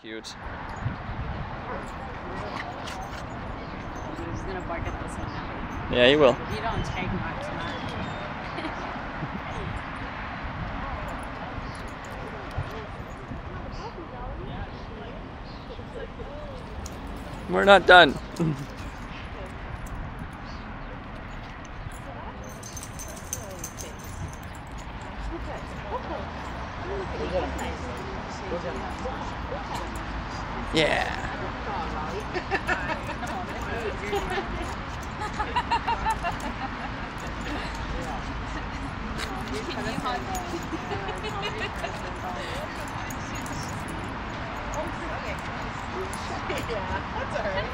Cute. He's gonna bark at this one now. Yeah, he will. You don't take much, man. We're not done. Yeah. That's alright.